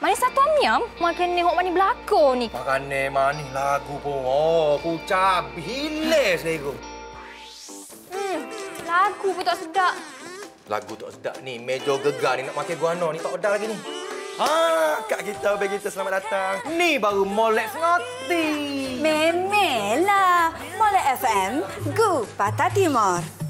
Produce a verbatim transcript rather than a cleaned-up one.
Manis tom yum? Makan nengok mani belakang ni. Makan manis lagu pun. Oh, pucap hilis lego. Hmm, lagu pun tak sedap. Lagu tak sedap ni. Meja gegar ni nak makan guano ni tak pedal lagi ni. Ha, kak kita bagi kita selamat datang. Ni baru Molek Ngoti. Memelah. Molek F M, Gu Patah Timur.